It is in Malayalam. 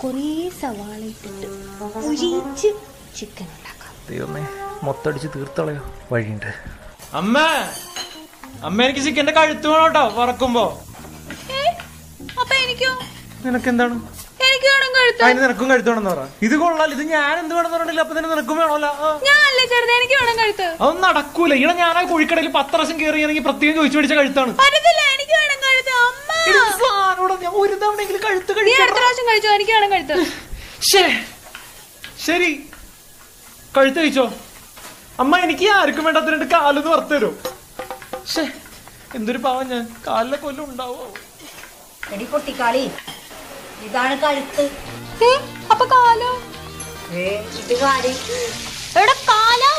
കുറേ സവാള ഇട്ടിട്ട് ഒഴിച്ച് ചിക്കൻ ഉണ്ടാക്കാം. ദൈവമേ, മൊത്തടിച്ച് തീർത്തളയോ വഴിയുണ്ട്. അമ്മ എനിക്ക് ചിക്കന്റെ കഴുത്ത് വേണം കേട്ടോ വറക്കുമ്പോ. അപ്പൊ എനിക്കോ? നിനക്കെന്താണ്? എനിക്ക് വേണം കഴുത്ത്. അതിന് നിനക്കും കഴുത്ത് വേണമെന്ന് പറ. ഇത് കൊള്ളാൽ, ഇത് ഞാൻ എന്ത് വേണമെന്ന് പറഞ്ഞില്ല. അപ്പൊ തന്നെ നിനക്കും വേണമല്ലോ. ഞാനല്ലേ ചെറുത്, എനിക്ക് വേണം കഴുത്ത്. അതൊന്നും നടക്കൂല. ഇവിടെ ഞാൻ ആ കോഴിക്കടയിൽ 10 പ്രാവശ്യം കയറിയാണെങ്കിൽ പ്രത്യേകം ചോദിച്ചു മേടിച്ച കഴുത്താണ്. എനിക്ക് വേണം കഴുത്ത്. ഞാൻ ഒരു തവണയെങ്കിലും കഴുത്ത് അടുത്ത പ്രാവശ്യം കഴിച്ചോ, എനിക്ക് വേണം കഴുത്ത്. ശരി, കഴുത്ത് കഴിച്ചോ. അമ്മ, എനിക്ക് ആർക്കും വേണ്ടാത്ത കാലൊന്ന് വറുത്ത് തരും. എന്തൊരു പാവം ഞാൻ. കാലിലെ കൊല്ലം ഉണ്ടാവോ? എടി പൊട്ടിക്കാളി, ഇതാണ് കഴുത്ത്. അപ്പൊ കാലോ? ഇത് കാല്. എടാ കാലോ.